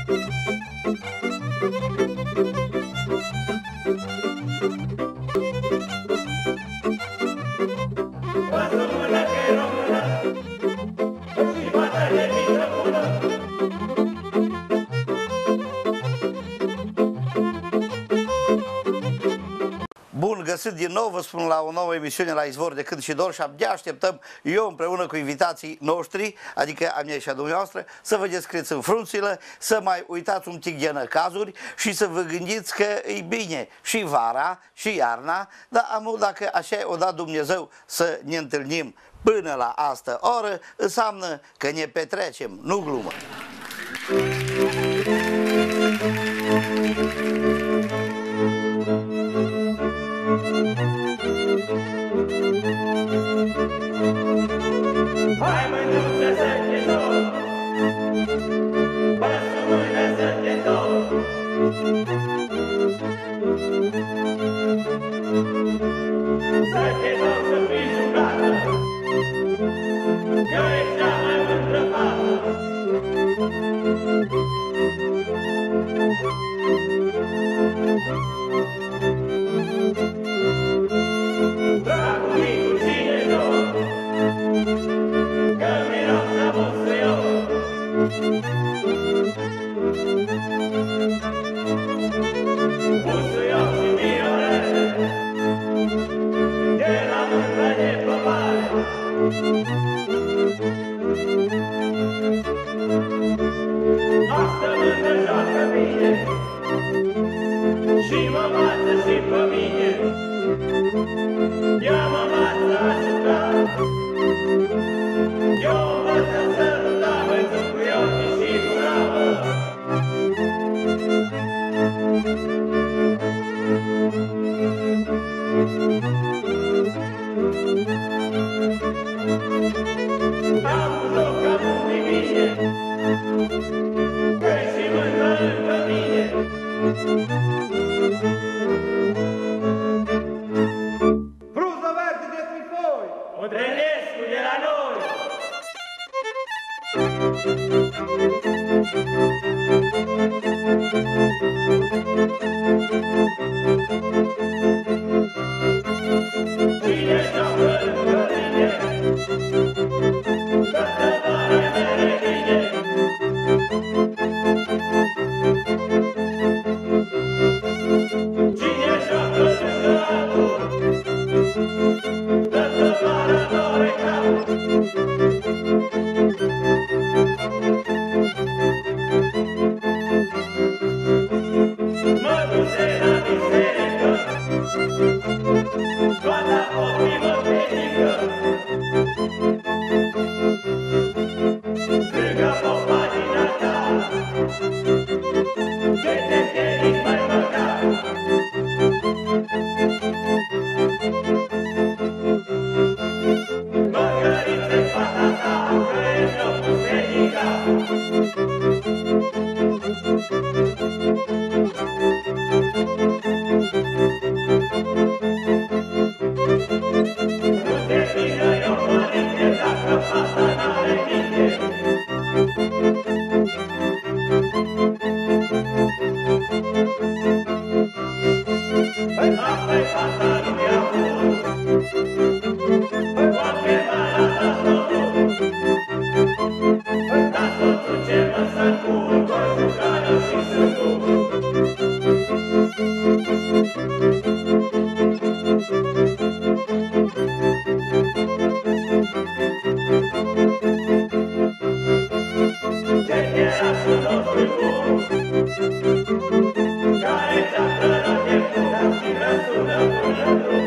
Bun găsit din nou, vă spun, la o nouă emisiune la Izvor de Cânt și Dor și abia așteptăm, eu împreună cu invitații noștri, adică a mea și a dumneavoastră, să vă descrieți în frunțile, să mai uitați un pic de năcazuri și să vă gândiți că e bine și vara și iarna, dar dacă așa o dat Dumnezeu să ne întâlnim până la asta oră, înseamnă că ne petrecem, nu glumă. Hai mânuță să te dor, bă-ți mână să te dor. Să te dor să fii jucată, că ești cea mai mândră fată. Dragul micu cine dor, că miros amuță eu. Busuioc și mirorele, de la mândră de păpare. Asta mândră joacă bine și mă învață și pe mine. Ea mă învață a juca, eu învăță să ruta, văzut cu ochii și gura, mă. Am un joc ca bun bine, că-i și mândră lângă mine. Frunză verde de tricoi! Mândrănescu de la noi! Cine joacă lângă mine, toată vara mere bine. Cine joacă lângă altul, toată vara doare capul. Mă duce la biserică, toată ochii mă predică. Strigă popa din altar, ce te pieriți mai măcar. Măgăriță-i fata ta, că e locul predica. Nu te vină eu mărinte dacă fata n-are minte. Asta-i fata lui Iaur, o chema la tastorul. Dar soțul ce mă sărcul, voi juca eu și sândul. Generașul nostru bun, care ți-a plărat de bun și răsună până drum.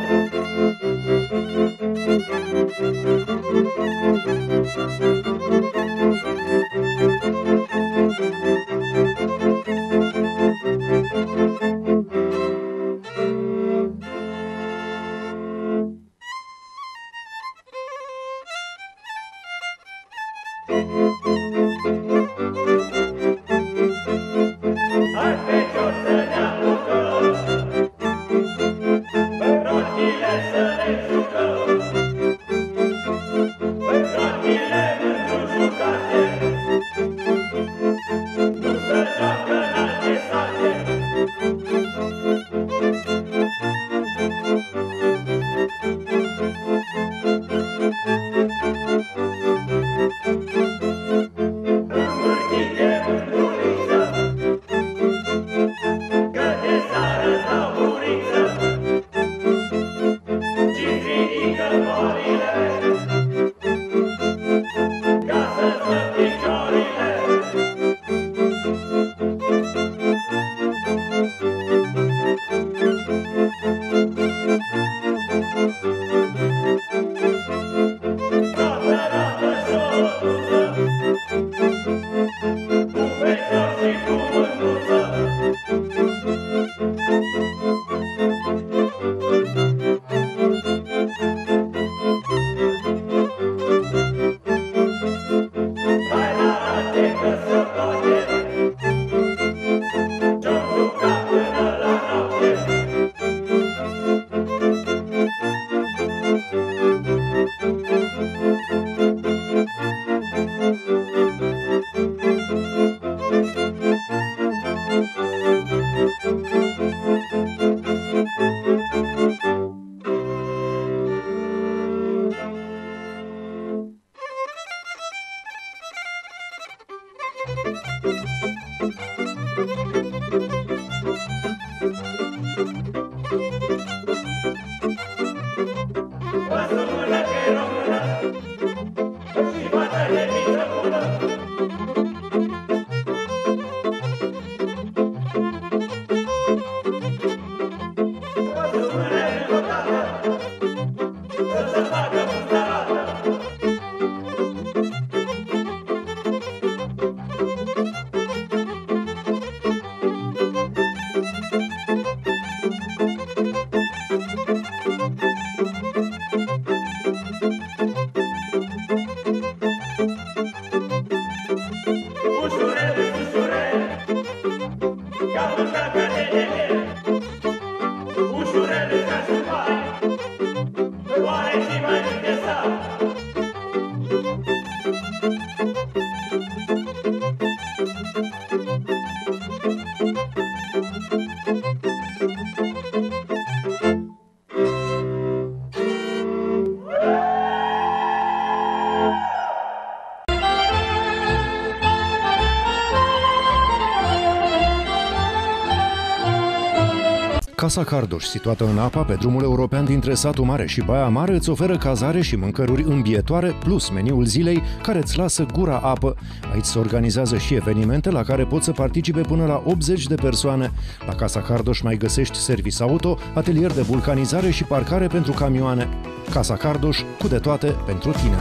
Casa Cardoș, situată în Apa, pe drumul european dintre Satul Mare și Baia Mare, îți oferă cazare și mâncăruri îmbietoare, plus meniul zilei, care îți lasă gura apă. Aici se organizează și evenimente la care pot să participe până la 80 de persoane. La Casa Cardoș mai găsești service auto, atelier de vulcanizare și parcare pentru camioane. Casa Cardoș, cu de toate pentru tine.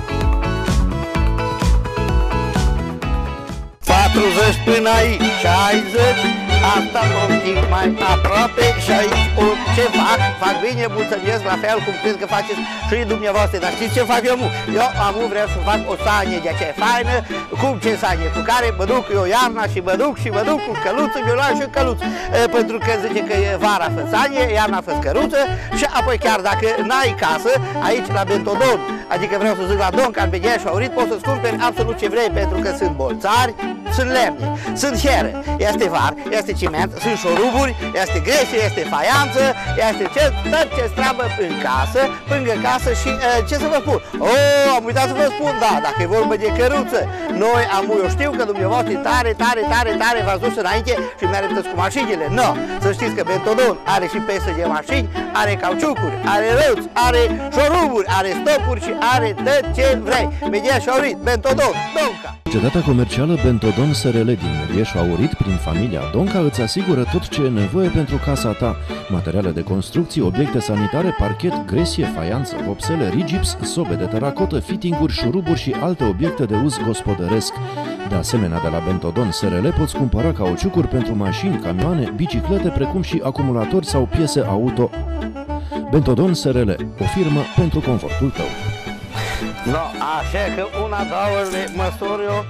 40 până aici, 60, asta un pic mai aproape și aici ce fac? Fac bine, mulțumesc, la fel cum cred că faceți și dumneavoastră, dar știți ce fac eu? Eu vreau să fac o sanie de aceea faină, cum ce sanie, cu care mă duc eu iarna și mă duc cu căluță, mi-o luam și căluță, pentru că zice că e vara fă sanie, iarna fă căruță și apoi chiar dacă n-ai casă, aici la Bentodon, adică vreau să zic la Donca, în Begheș, Aurit, poți să-ți cumperi absolut ce vrei, pentru că sunt bolțari, sunt lemne, sunt here, este var, este ciment, sunt șoruburi, este gresie, este faianță, este tot ce treabă în casă, lângă casă și ce să vă spun? Am uitat să vă spun, da, dacă e vorba de căruță, noi eu știu că dumneavoastră tare v-ați dus înainte și mergeți cu mașinile. No, să știți că Bentodon are și pesă de mașini, are cauciucuri, are răuți, are șoruburi, are stopuri și are tot ce vrei. Begheș Aurit, Bentodon, Donca. Societatea comercială Bentodon SRL din Begheș Aurit, prin familia Donca, îți asigură tot ce e nevoie pentru casa ta. Materiale de construcții, obiecte sanitare, parchet, gresie, faianță, vopsele, rigips, sobe de teracotă, fittinguri, șuruburi și alte obiecte de uz gospodăresc. De asemenea, de la Bentodon SRL poți cumpăra cauciucuri pentru mașini, camioane, biciclete, precum și acumulatori sau piese auto. Bentodon SRL, o firmă pentru confortul tău. No, așa că una, două le măsuri eu.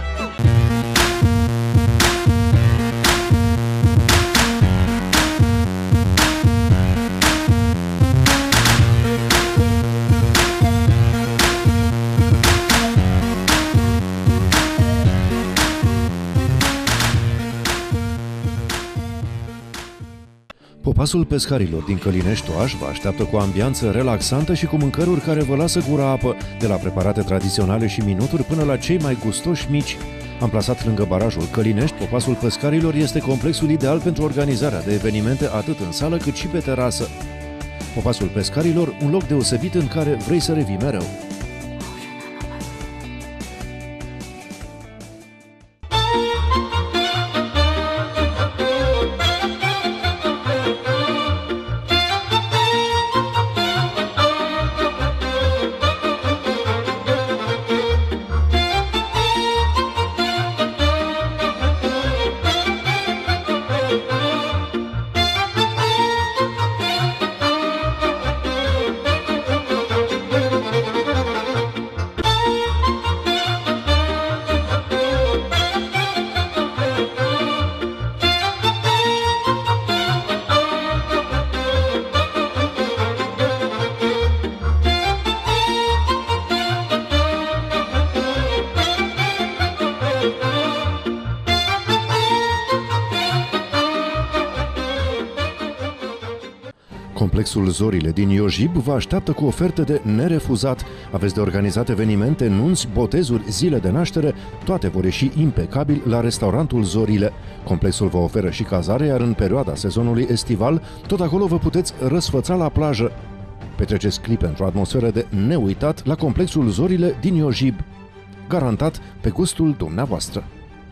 Popasul pescarilor din Călinești Oaș vă așteaptă cu o ambianță relaxantă și cu mâncăruri care vă lasă gura apă, de la preparate tradiționale și minuturi până la cei mai gustoși mici. Amplasat lângă barajul Călinești, Popasul pescarilor este complexul ideal pentru organizarea de evenimente atât în sală cât și pe terasă. Popasul pescarilor, un loc deosebit în care vrei să revii mereu. Complexul Zorile din Iojib vă așteaptă cu oferte de nerefuzat. Aveți de organizat evenimente, nunți, botezuri, zile de naștere, toate vor ieși impecabil la restaurantul Zorile. Complexul vă oferă și cazare, iar în perioada sezonului estival, tot acolo vă puteți răsfăța la plajă. Petreceți clipe într-o atmosferă de neuitat la Complexul Zorile din Iojib. Garantat pe gustul dumneavoastră.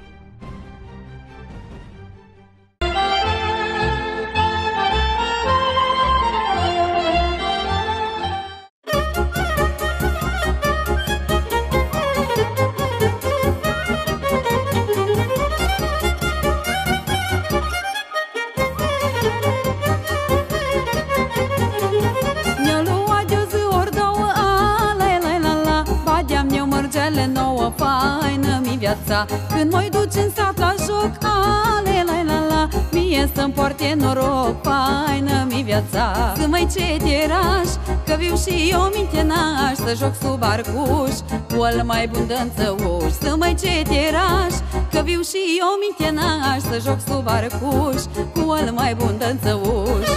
Când mă duci în sat la joc, ale la la la, mie să-mi poarte noroc, faină-mi viața. Să mai ce tiraș, că viu și eu minte n-aș, să joc sub arcuș, cu al mai bun dănțăuș. Să mai ce tiraș, că viu și eu minte n-aș, să joc sub arcuș, cu al mai bun dănțăuș.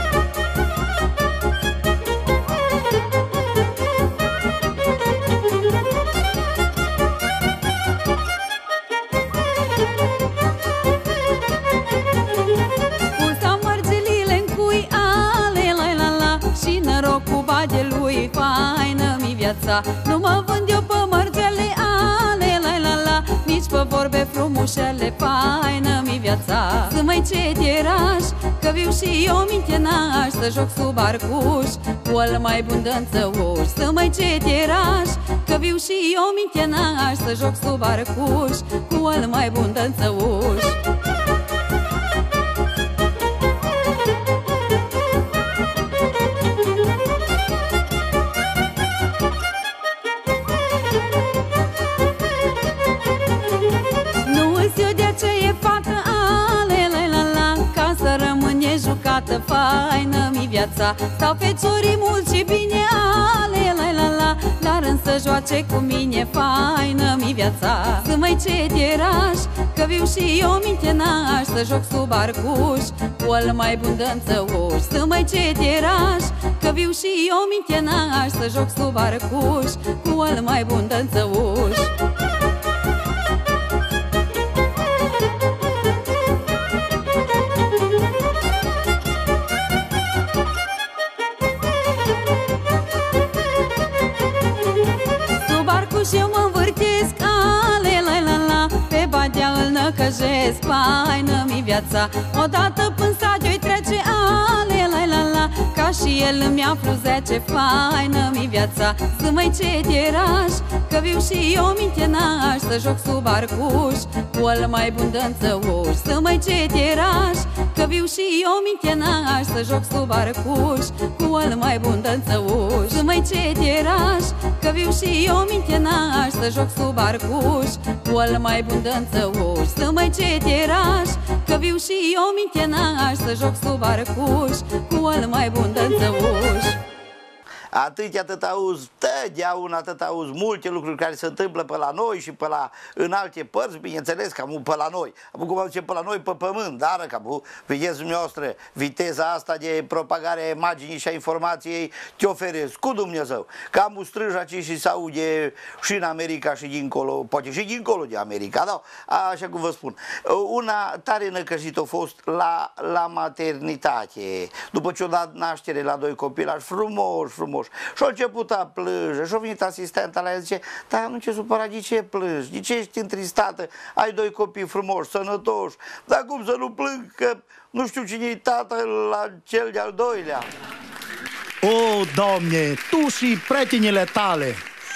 Nu mă vând eu pe mărgele, ale la la la, nici pe vorbe frumușele, faină-mi viața. Să mai ce tiraș, că viu și eu minte n-aș, să joc sub arcuș, cu al mai bun dănțăuș. Să mai ce tiraș, că viu și eu minte n-aș, să joc sub arcuș, cu al mai bun dănțăuș. Faină-mi viața, stau feciorii mulți și bine, ale la la la, dar însă joace cu mine, faină-mi viața. Să mai ce tiraș, că viu și eu minte n-aș, să joc sub arcuș, cu al mai bun dănțăuș. Să mai ce tiraș, că viu și eu minte n-aș, să joc sub arcuș, cu al mai bun dănțăuș. Năcăjesc, faină-mi viața, odată până stadiu-i trece, ale la la la, ca și el îmi aflu 10, faină-mi viața. Să mai ce tiraș, că viu și eu minte n-aș, să joc sub arcuș, cu al mai bun dănțăuș. Să mai ce tiraș, că viu și eu minte n-aș, să joc sub arcuș, cu al mai bun dănțăuș. Să mai ce tiraș, că viu și eu minte n-aș, să joc sub arcuș, cu al mai bun dănțăuș. Să mai ce tiraș, că viu și eu minte n-aș, să joc sub arcuș, cu al mai bun dănțăuș. Atât auzi, totdeauna atât auzi multe lucruri care se întâmplă pe la noi și pe la în alte părți, bineînțeles, cam pe la noi. Acum, cum zice, pe la noi pe pământ, dar cam, vedeți dumneavoastră, viteza asta de propagare a imaginii și a informației te oferesc cu Dumnezeu. Cam strâns aici și se aude și în America și dincolo, poate și dincolo de America, da? Așa cum vă spun. Una tare năcăjită a fost la maternitate, după ce o dat naștere la 2 copilași, frumos. Și-a început a plânge, și-a venit asistenta la el, zice, dar nu ce supărat, de ce plângi, de ce ești întristată, ai 2 copii frumoși, sănătoși, dar cum să nu plâng, că nu știu cine-i tată la cel de-al doilea. O, Doamne, tu și prietenile tale!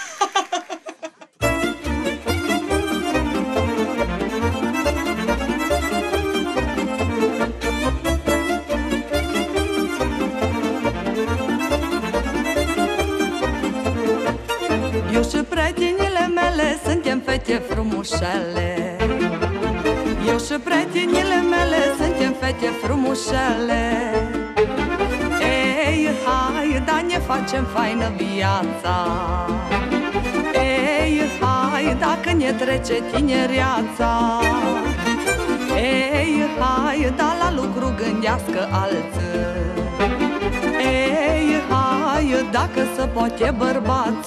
Eu și prietenile mele suntem fete frumușele. Eu și prietenile mele suntem fete frumușele. Ei, hai, da ne facem faină viața. Ei, hai, dacă ne trece tinereața. Ei, hai, da la lucru gândească alții. dacă se poate bărbat.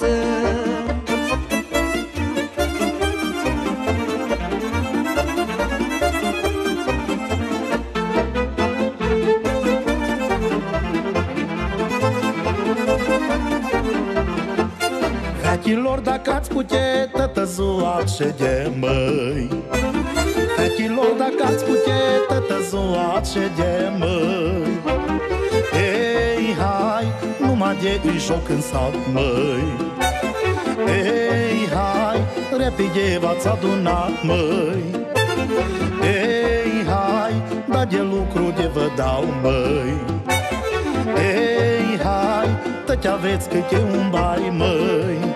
Fechilor, dacă ați putea, tătă ziua șede, măi. Fechilor, dacă ați putea, tătă ziua șede, măi. Ei, hai, numai de îi joc în sat, măi. Ei, hai, repede v-ați adunat, măi. Ei, hai, da de lucru de vă dau, măi. Ei, hai, tăți aveți câte un bai, măi.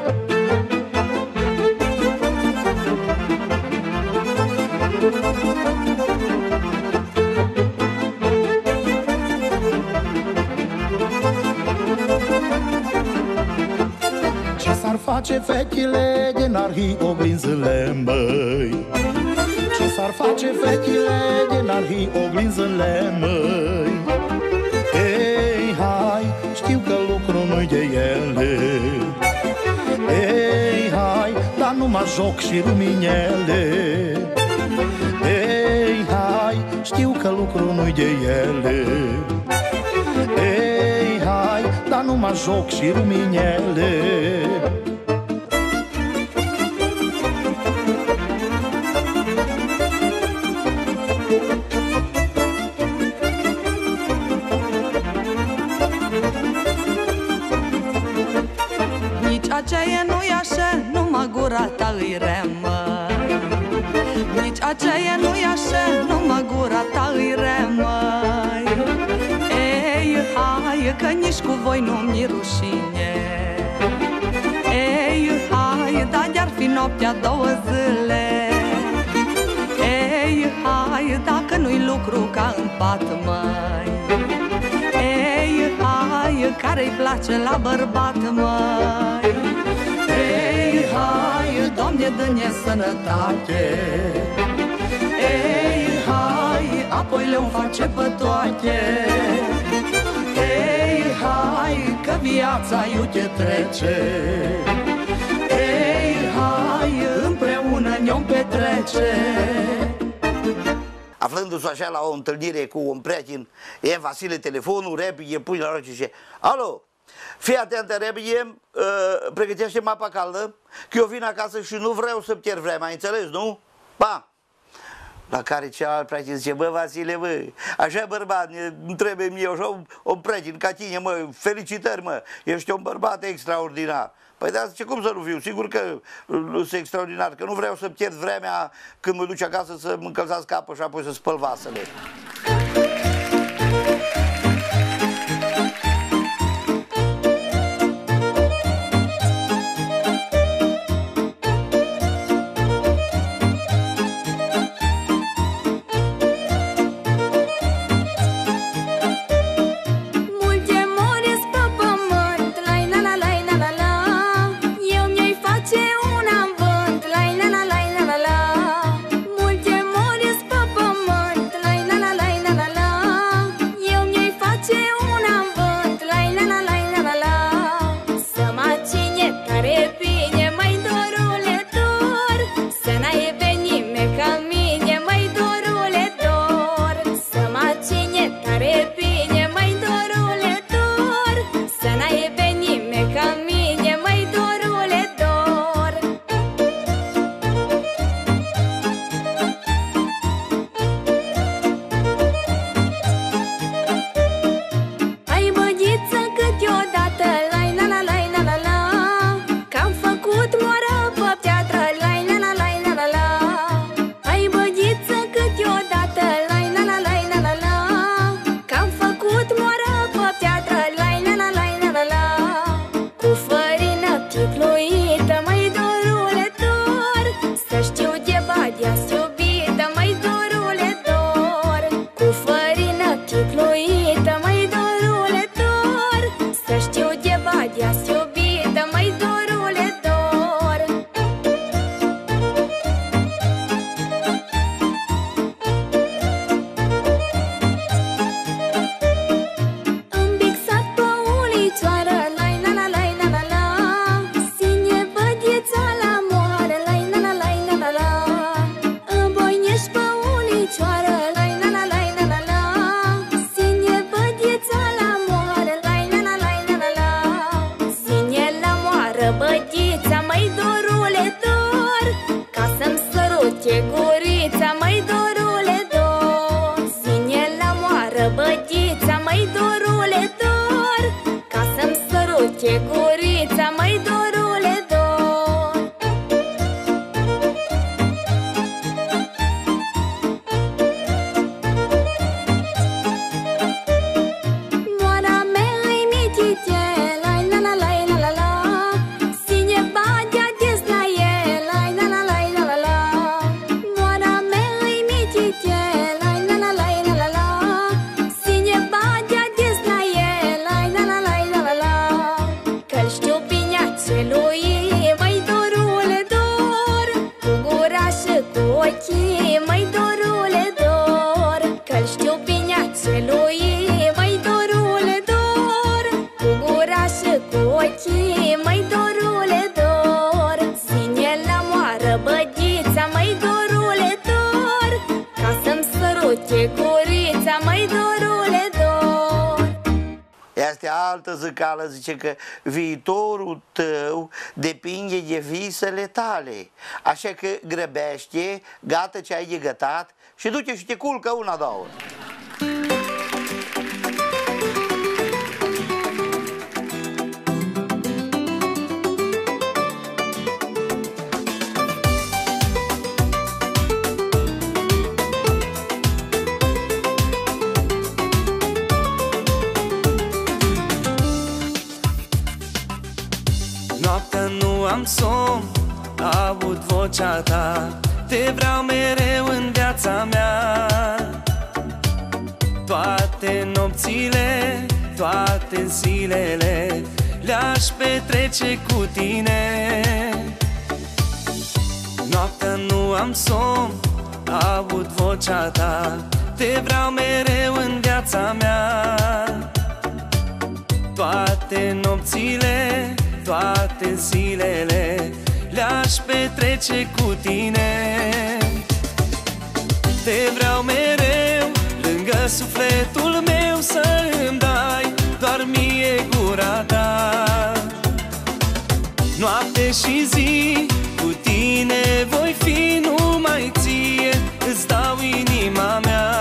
Ce s-ar face fechile de n-ar-hi oglinzile, măi? Ce s-ar face fechile de n-ar-hi oglinzile, măi? Ei, hai, știu că lucru nu-i de ele. Ei, hai, dar numai joc și ruminele. Ei, hai, știu că lucru nu-i de ele. Ei, hai, dar numai joc și ruminele. Aceea nu-i așa, numai gura ta îi remă. Nici aceea nu-i așa, numai gura ta îi remă. Ei, hai, că nici cu voi nu-mi rușine. Ei, hai, dar de-ar fi noaptea 2 zile. Ei, hai, dacă nu-i lucru ca în pat, măi. Ei, hai, care-i place la bărbat, măi. Ei, hai, Doamne, dă-ne sănătate. Ei, hai, apoi le-o face pe toate. Ei, hai, că viața iute trece. Ei, hai, împreună ne-o petrece. Aflându-se așa la o întâlnire cu un prieten, e Vasile telefonul, repede pune la roce și zice: alo, fii atentă, repede, pregătește mapa caldă, că eu vin acasă și nu vreau să pierd vremea, ai înțeles, nu? Pa! La care cealalt prieten zice: bă, Vasile, bă, așa bărbat, îmi trebuie mie așa un prieten ca tine, mă, felicitări, mă, ești un bărbat extraordinar. Păi da, zice, cum să nu fiu? Sigur că nu sunt extraordinar, că nu vreau să pierd vremea când mă duc acasă să-mi încălzați capul și apoi să spăl vasele. Multe mori pe pământ, lai la la la la sărute gurița, măi dorule dor. Moara mea-i mitite, lai la la lai la la la, sine badea des la el, lai la la lai la la la. Moara mea-i mitite, lai la la lai la la la, sine badea des la el, lai la la lai la la la. Că-l știu bine celui, măi dorule dor, cu gura și cu ochii, măi dorule dor. Că-l știu bine celui, măi dorule dor, cu gura și cu ochii, măi dorule dor. Ține la moară bădița, măi dorule dor, ca să-mi sărute gurița, măi dorule dor. Este altă zicală, zice că viitorul tău depinde de visele tale. Așa că grăbește, gata ce ai de gătat și du-te și te culcă una, două. Noaptea nu am somn, aud vocea ta, te vreau mereu în viața mea. Toate nopțile, toate zilele, le-aș petrece cu tine. Noaptea nu am somn, aud vocea ta, te vreau mereu în viața mea. Toate nopțile, toate zilele, le-aș petrece cu tine. Te vreau mereu lângă sufletul meu, să îmi dai doar mie gura ta. Noapte și zi cu tine voi fi, numai ție îți dau inima mea.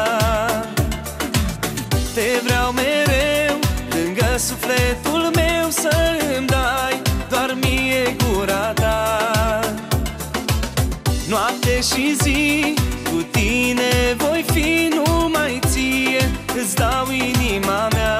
Te vreau mereu lângă sufletul meu, să îmi dai doar mie gura ta. Noapte și zi cu tine voi fi, numai ție îți dau inima mea.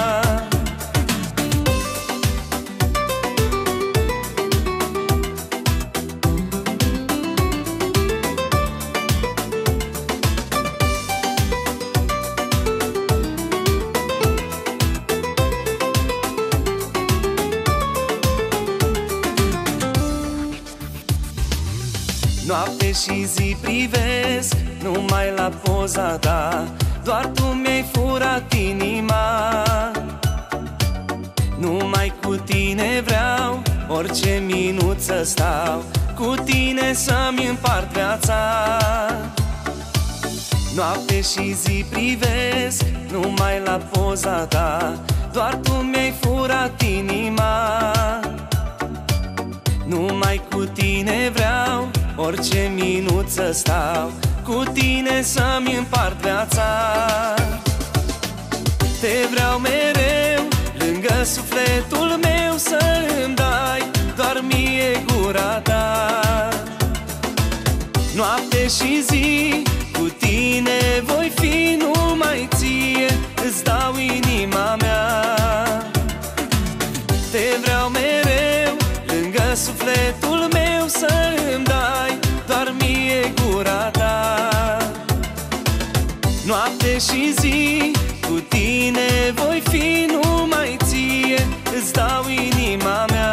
Noapte și zi privesc numai la poza ta, doar tu mi-ai furat inima. Numai cu tine vreau orice minut să stau, cu tine să-mi împart viața. Noapte și zi privesc numai la poza ta, doar tu mi-ai furat inima. Numai cu tine vreau orice minut să stau, cu tine să-mi împart viața. Te vreau mereu lângă sufletul meu, să îmi dai doar mie gura ta. Noapte și zi cu tine voi fi, numai ție îți dau inima mea. Te vreau mereu lângă sufletul meu, să îmi dai doar mie gura ta. Noapte și zi cu tine voi fi, numai ție îți dau inima mea.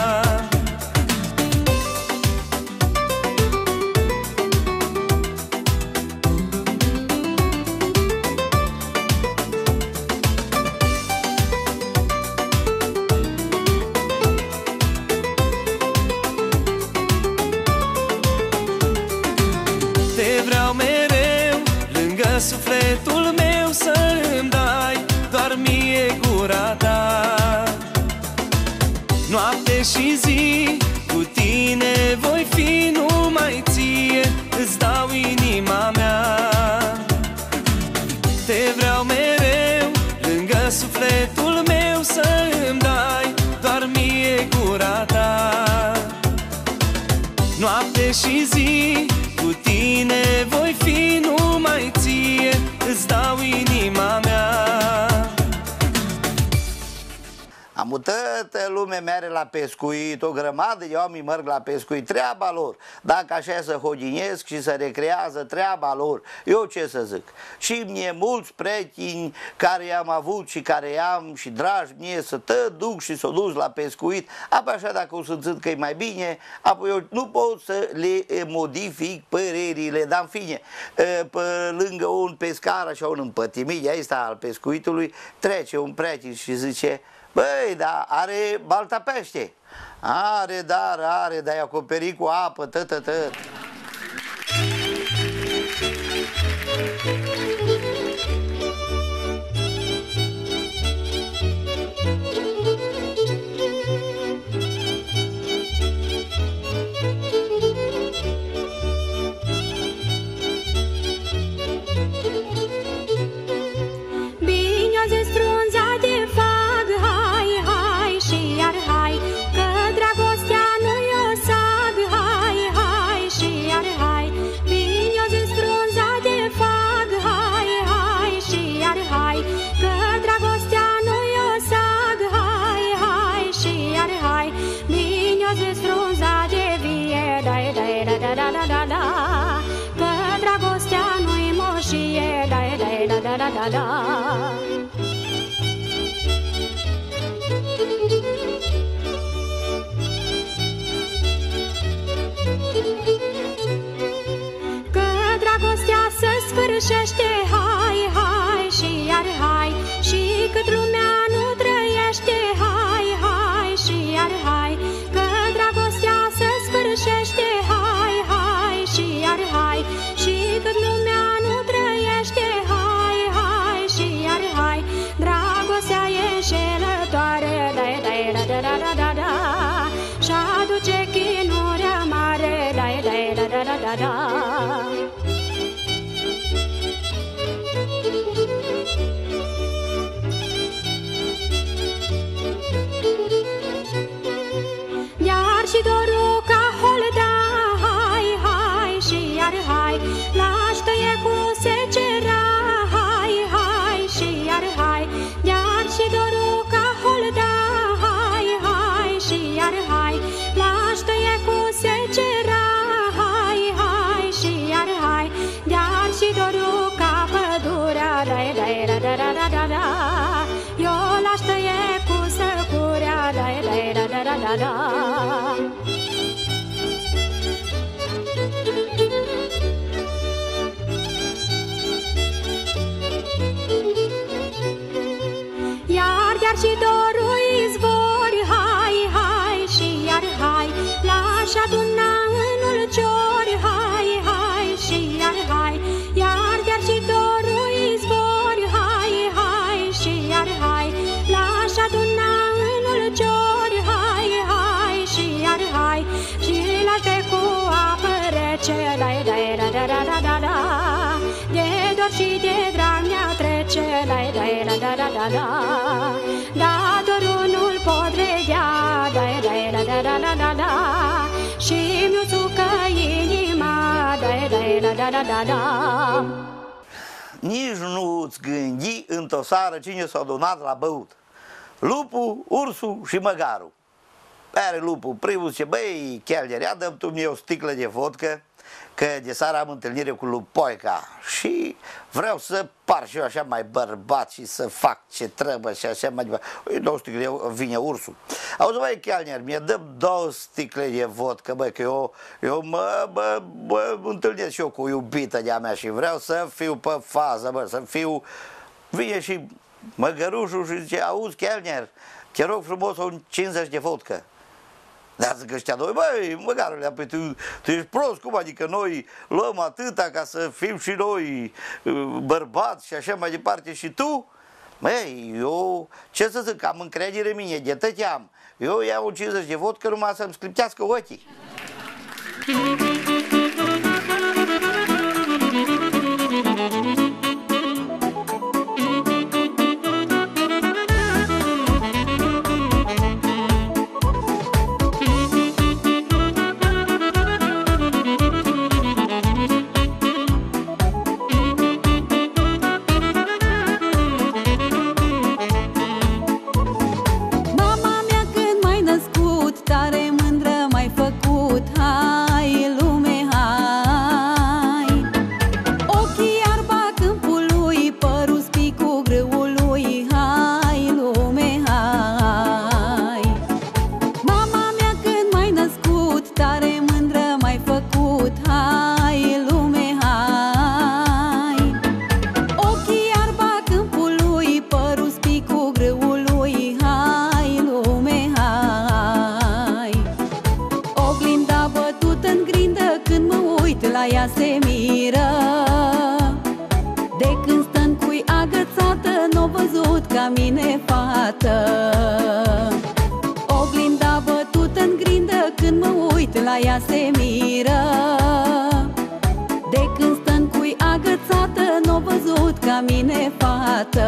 Sufletul meu, să îmi dai doar mie gura ta. Noapte și zi cu tine voi fi, numai ție îți dau inima mea. Te vreau mereu lângă sufletul meu, să îmi dai doar și zi, cu tine voi fi numai ție, îți dau inima mea. Am toată lumea merge la pescuit, o grămadă de oameni merg la pescuit, treaba lor. Dacă așa să hodinesc și să recrează, treaba lor. Eu ce să zic? Și mie mulți prieteni care i-am avut și care i-am și dragi mie să te duc și să o duc la pescuit, apoi așa dacă o să zic că e mai bine, apoi eu nu pot să le modific părerile, dar în fine, pe lângă un pescar, așa un împătimit, ăsta al pescuitului, trece un prieten și zice: băi, da, are balta pește. Are, dar e acoperit cu apă, tăt. Sfârșește, hai, și iar hai, și cât lumea nu trăiește, hai, și iar hai, că dragostea se sfârșește, hai, și iar hai, și cât lumea nu trăiește, hai, și iar hai, dragostea e înșelătoare, da, și-aduce chinuri amare, da. Și dorul ca holda, hai, și iar hai, l-aș tăie cu secera, hai, și iar hai, iar și dorul ca holda, hai, și iar hai, l-aș tăie cu secera, hai, și iar hai, iar și dorul ca pădurea, da, eu l-aș tăie cu săcurea, da. Iar și dorul izvori, hai, și iar hai, l-aș aduna în ulciori, hai, și iar hai, iar și dorul izvori, hai, și iar hai, l-aș aduna în ulciori, hai, și iar hai, și l-aș de cu apă rece, da, de dor și de drag ne-a trece, da, dorul pot vedea, da, și mi-usucă inima, da. Nici nu-ți gândi într-o seară cine s-a adunat la băut. Lupul, ursul și măgarul. Are lupul primul, zice: băi, chelner, ia dă-mi tu mie o sticlă de vodcă, că de seara am întâlnire cu Lupoica și vreau să par și eu așa mai bărbat și să fac ce trebuie și așa mai departe. Ui, 2 sticle, vine ursul. Auzi, băi, chelner, mi-e dă 2 sticle de vodcă, băi, că eu mă întâlnesc și eu cu iubita de-a mea și vreau să fiu pe fază, bă, să fiu... Vine și măgărușul și zice: auzi, chelner, te rog frumos, un 50 de vodcă. Dar zic ăștia doi: băi, măgarule, păi tu ești prost, cum adică noi luăm atâta ca să fim și noi bărbați și așa mai departe și tu? Băi, eu, ce să zic, am încredere în mine, de tăti am. Eu iau 50 de vodcă numai să-mi scliptească ochii. ca mine, fată. Oglinda bătută în grindă, când mă uit la ea se miră. De când stă în cui agățată, n-o văzut ca mine, fată.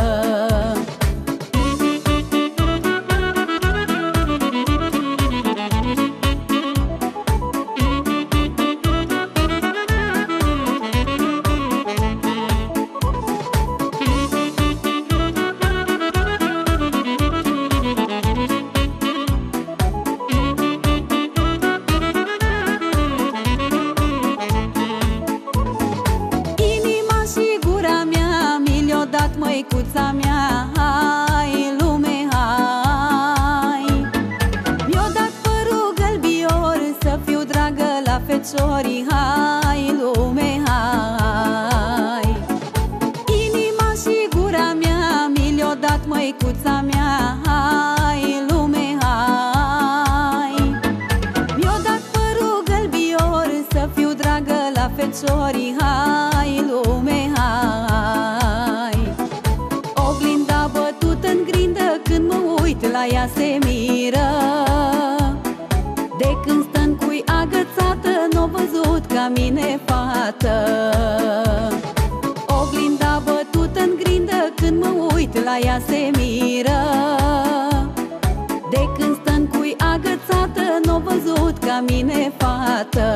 Măicuța mea, hai lume, hai. Mi-o dat părul gălbior, să fiu dragă la feciori, hai lume, hai. Inima și gura mea, mi le-o dat măicuța mea, hai lume, hai. Mi-o dat părul gălbior, să fiu dragă la feciori, hai lume, hai. Oglinda bătută în grindă, când mă uit la ea se miră. De când stă în cui agățată, n-o văzut ca mine, fată. Oglinda bătută în grindă, când mă uit la ea se miră. De când stă în cui agățată, n-o văzut ca mine, fată.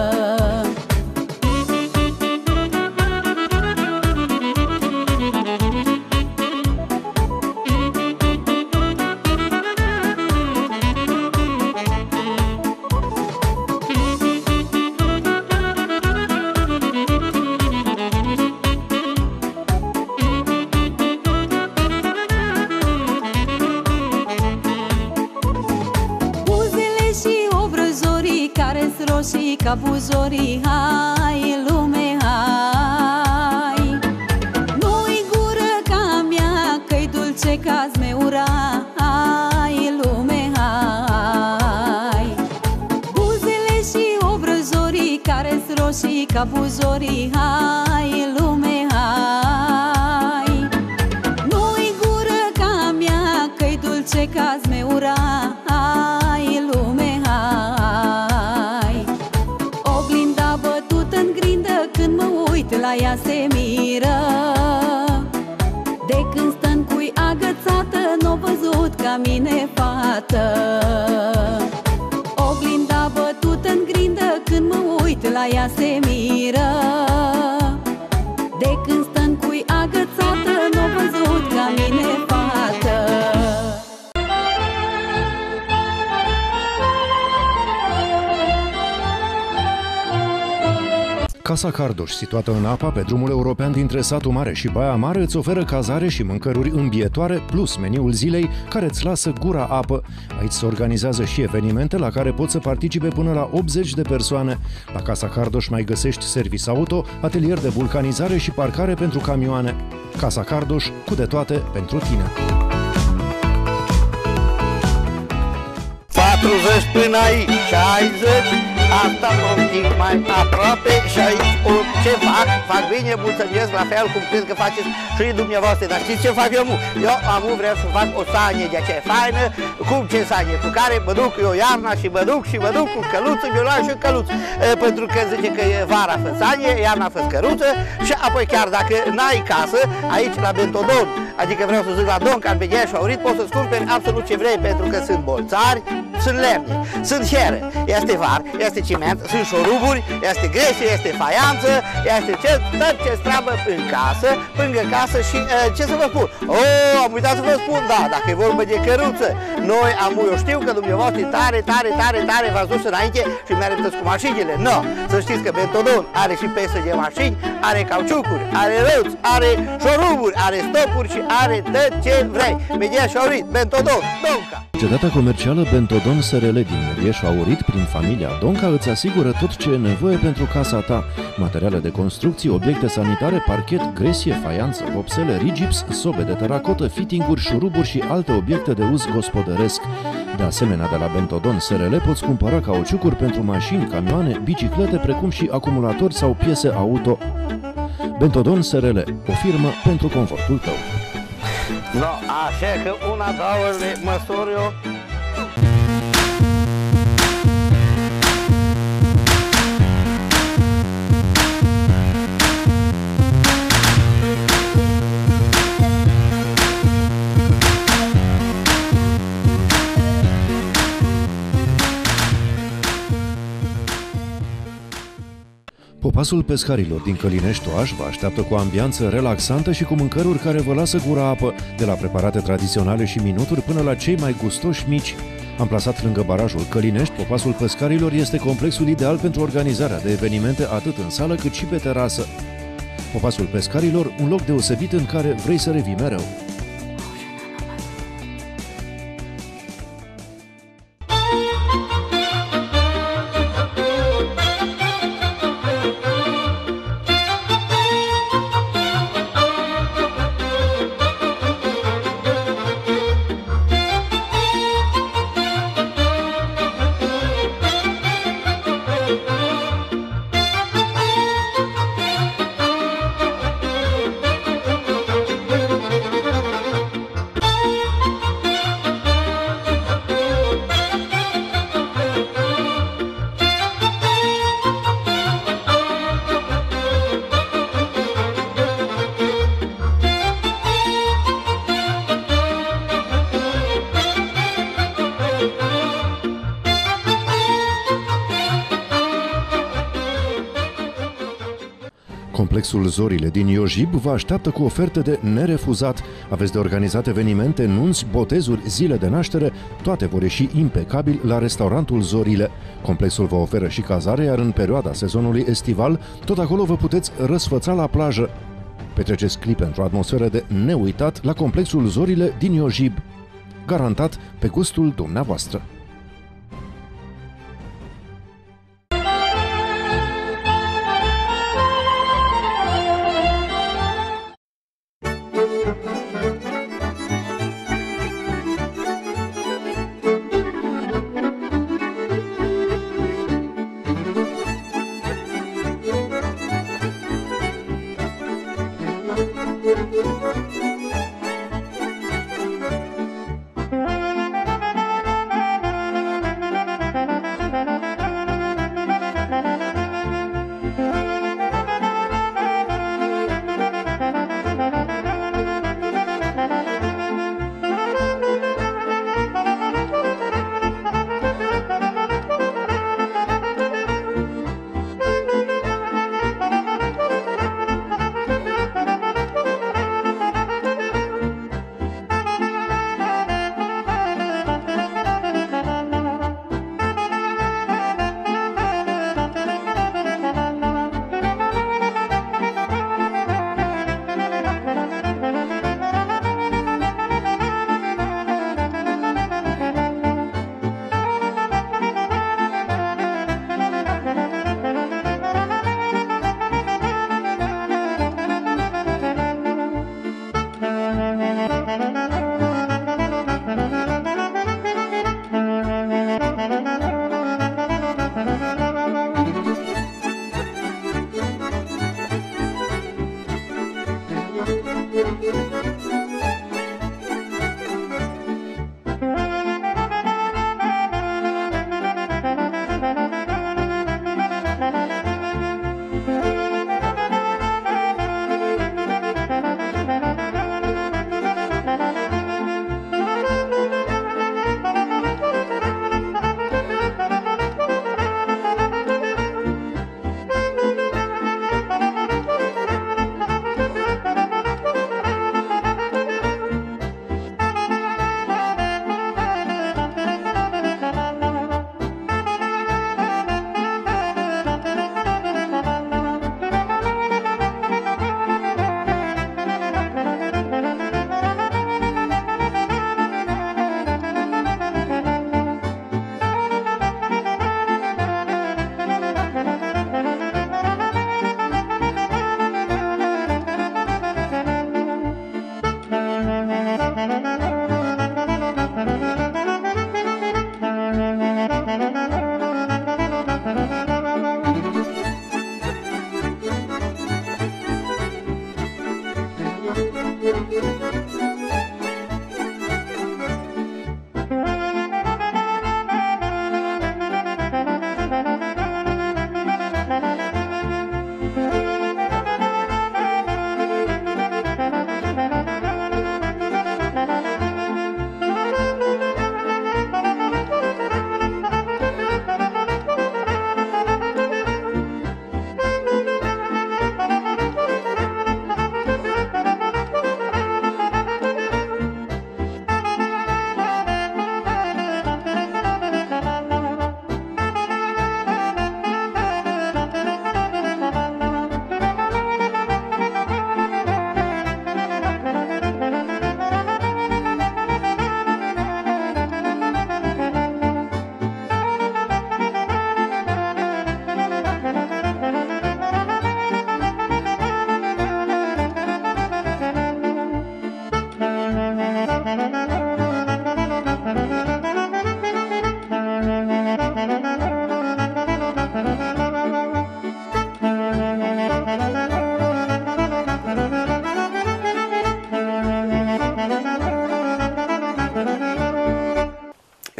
Roșii ca buzorii, hai lume, hai. Nu-i gură ca mea, că-i dulce ca zmeura, hai lume, hai. Buzele și obrăjorii, care-s roșii ca buzorii, hai lume, hai. Nu-i gură ca mea, că-i dulce ca zmeura, hai lume, hai. Oglinda bătută în grindă, când mă uit la ea se miră. De când stă în cui agățată, n-o văzut ca mine, fată. Oglinda bătută în grindă, când mă uit la ea se miră. De când stă în cui agățată, n-o văzut ca mine, fată. Casa Cardoș, situată în Apa, pe drumul european dintre Satul Mare și Baia Mare, îți oferă cazare și mâncăruri îmbietoare, plus meniul zilei, care îți lasă gura apă. Aici se organizează și evenimente la care pot să participe până la 80 de persoane. La Casa Cardoș mai găsești servis auto, atelier de vulcanizare și parcare pentru camioane. Casa Cardoș, cu de toate pentru tine. 40 până aici, 60, asta un pic mai aproape și aici ce fac? Fac bine, mulțumesc, la fel cum cred că faceți și dumneavoastră, dar știți ce fac eu? Eu vreau să fac o sanie de aceea faină, cum ce sanie, cu care mă duc eu iarna și mă duc cu căluță, mi-o luam și căluță, pentru că zice că e vara fă sanie, iarna fă căruță și apoi chiar dacă n-ai casă, aici la Bentodon, adică vreau să zic la Donca, în Begheș Favorit, poți să-ți cumperi absolut ce vrei, pentru că sunt bolțari, sunt lemne, sunt heră, este var, este ciment, sunt șoruburi, este gresie, este faianță, este tot ce treabă în casă, lângă casă și ce să vă spun? Am uitat să vă spun, da, dacă e vorba de căruță, noi eu știu că dumneavoastră tare v-ați dus înainte și mi-arătați cu mașinile. No, să știți că Bentodon are și pesă de mașini, are cauciucuri, are răuți, are șoruburi, are stopuri și are tot ce vrei. Begheș Favorit, Bentodon, Donca. Societatea comercială Bentodon SRL din Medieș Favorit, prin familia Donca, îți asigură tot ce e nevoie pentru casa ta. Materiale de construcții, obiecte sanitare, parchet, gresie, faianță, vopsele, rigips, sobe de teracotă, fittinguri, șuruburi și alte obiecte de uz gospodăresc. De asemenea, de la Bentodon SRL poți cumpăra cauciucuri pentru mașini, camioane, biciclete, precum și acumulatori sau piese auto. Bentodon SRL, o firmă pentru confortul tău. No, așa că una, două le măsur eu. Popasul pescarilor din Călinești Oaș vă așteaptă cu o ambianță relaxantă și cu mâncăruri care vă lasă gura apă, de la preparate tradiționale și minuturi până la cei mai gustoși mici. Amplasat lângă barajul Călinești, Popasul pescarilor este complexul ideal pentru organizarea de evenimente atât în sală cât și pe terasă. Popasul pescarilor, un loc deosebit în care vrei să revii mereu. Complexul Zorile din Iojib vă așteaptă cu oferte de nerefuzat. Aveți de organizat evenimente, nunți, botezuri, zile de naștere, toate vor ieși impecabil la restaurantul Zorile. Complexul vă oferă și cazare, iar în perioada sezonului estival, tot acolo vă puteți răsfăța la plajă. Petreceți clipe într-o atmosferă de neuitat la Complexul Zorile din Iojib. Garantat pe gustul dumneavoastră.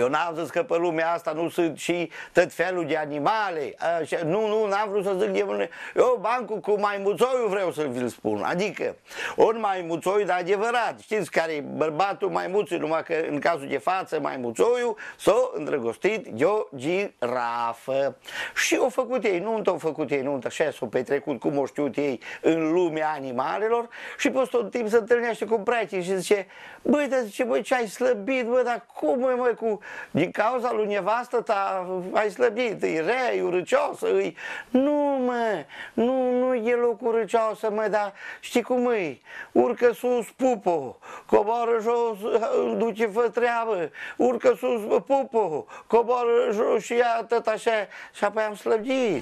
Eu n-am zis că pe lumea asta nu sunt și tot felul de animale. Așa, nu, n-am vrut să zic de... Eu bancul cu maimuțoiul vreau să vi-l spun. Adică, un maimuțoi de adevărat. Știți care e bărbatul maimuțului, numai că în cazul de față maimuțoiul s-a îndrăgostit de o girafă. Și au făcut ei, au făcut ei nuntă, așa s-au petrecut cum o știut ei în lumea animalelor și pe tot timp se întâlnește cu prietenii și zice: băi, dar zice, băi, ce ai slăbit, bă, dar cum e, măi, cu... din cauza lui nevastă ta ai slăbit, e rea, e urâcioasă, e... Nu, mă, nu e loc urâcioasă, mă, dar știi cum e? Urcă sus pupo, coboară jos, duce fă treabă, urcă sus pupo, coboară jos și ia tot așa și apoi am slăbit.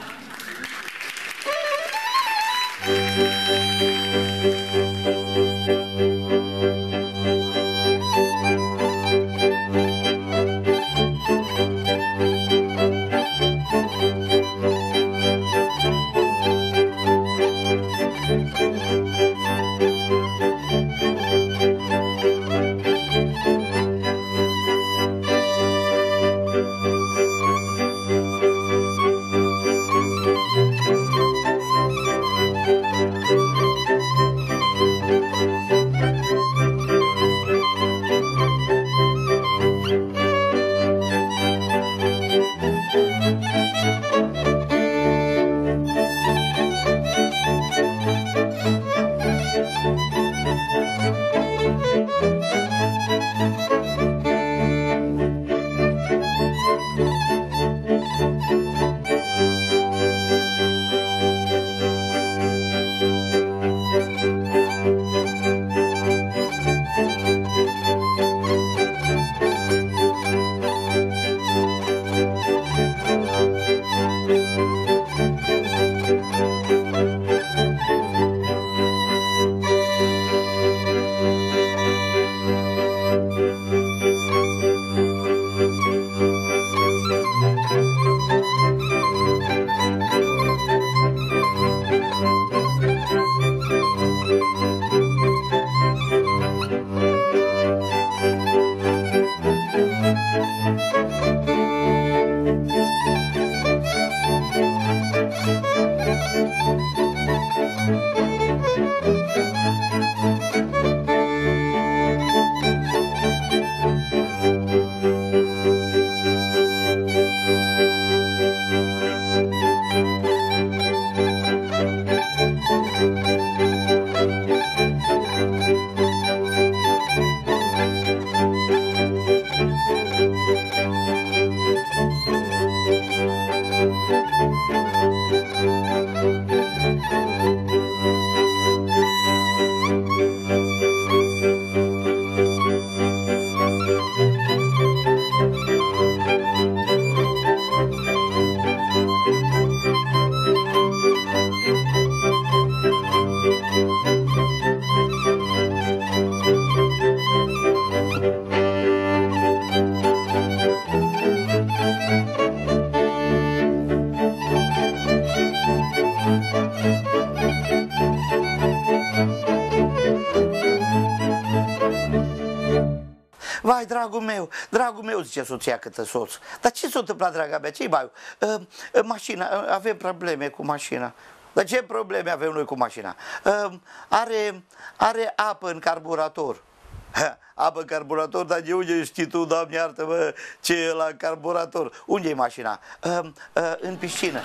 Vai, dragul meu, zice soția către soț. Dar ce s-a întâmplat, draga mea? Ce-i mai? Mașina, avem probleme cu mașina. Dar ce probleme avem noi cu mașina? Are apă în carburator. Apă în carburator, dar de unde știi tu, Doamne iartă-mă, ce e la carburator? Unde e mașina? În piscină.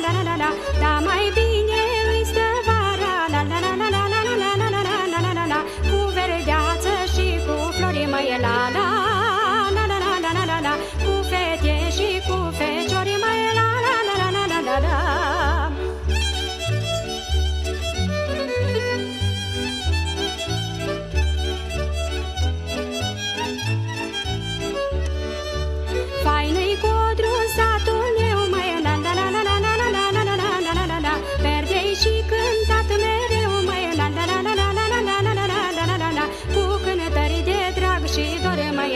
Da mai bine îi stă vara, la la la la la la la la la la la la la.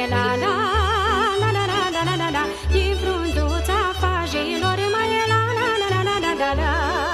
e la la la la la la la la la. Din frunzuța fajilor mai e la la la la la la la la.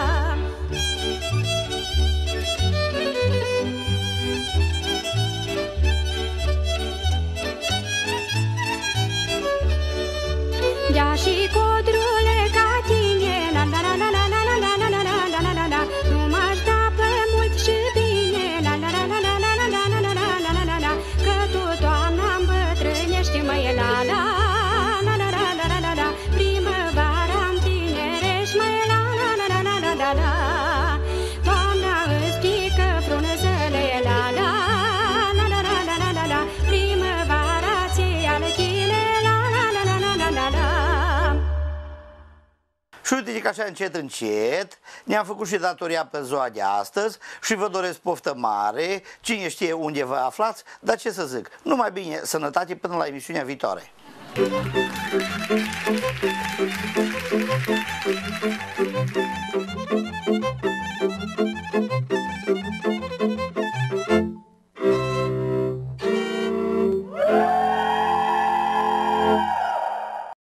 Ia și codrule ca tine, la la la la la la la la la la la la la la. Nu m-aș da pe mult și bine, la la la la la la la la la la la la la la. Că tu, Doamna, îmbătrânești, măi, la la la la la la la la la. Primăvara-mi tinerești, măi, la la la la la la la la. Doamna îți pică frunzele, la la la la la la la la la. Primăvara ți-e ale tine, la la la la la la la la. Și uite că așa încet, încet ne-am făcut și datoria pe ziua de astăzi și vă doresc poftă mare, cine știe unde vă aflați, dar ce să zic, numai bine, sănătate până la emisiunea viitoare.